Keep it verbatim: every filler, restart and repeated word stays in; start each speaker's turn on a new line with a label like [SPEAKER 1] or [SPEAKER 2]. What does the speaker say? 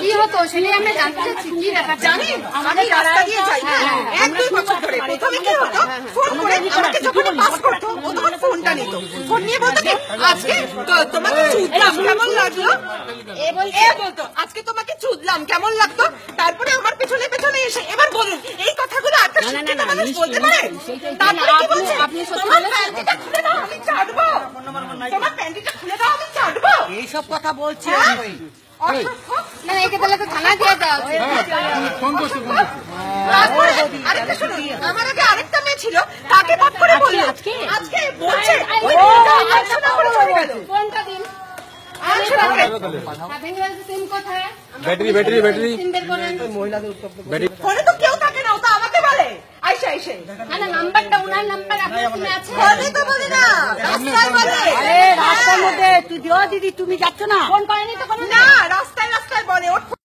[SPEAKER 1] কি হতো সেটাই আমরা জানতে চাচ্ছি। কি ব্যাপার জানি
[SPEAKER 2] আমি রাস্তা দিয়ে যাই এক দুই বছর ধরে। প্রথমে কি হতো, ফোন করে আমাকে যখন পাস করতো ও তখন ফোনটা নিত, ফোন নিয়ে বলতো কি আজকে তোমাকে চুদলাম কেমন লাগলো, এ বলতো আজকে তোমাকে চুদলাম কেমন লাগতো। তারপরে আমার পেছনে পেছনে এসে এবার বলুন এই কথাগুলো একটা শিক্ষিত মানুষ বলতে পারে? তারপরে কি বলছে, তোমার প্যান্টিটা খুলে দাও আমি চাটবো, তোমার প্যান্টিটা খুলে দাও আমি চাটবো,
[SPEAKER 3] এইসব কথা বলছে।
[SPEAKER 1] না একে তাহলে তো থানা দিয়ে দেওয়া উচিত।
[SPEAKER 2] আরেকটা শুনুন, আমার আগে আরেকটা মেয়ে ছিল, তাকে পট করে বললো আজকে আজকে বলছে
[SPEAKER 1] ফোনটা দিন।
[SPEAKER 4] ব্যাটারি ব্যাটারি ব্যাটারি
[SPEAKER 2] ফোনে তো কেউ থাকে না, ও তো আমাকে বলে আইসা আইসে
[SPEAKER 1] না নাম্বারটা ওনার নাম্বার আপনার ফোনে আছে?
[SPEAKER 2] ফোনে তো বলে না, রাস্তায় বলে।
[SPEAKER 3] রাস্তার মধ্যে তুই দিও দিদি তুমি যাচ্ছ না,
[SPEAKER 1] ফোন করেনি তো কোনো?
[SPEAKER 2] না রাস্তায় রাস্তায় বলে,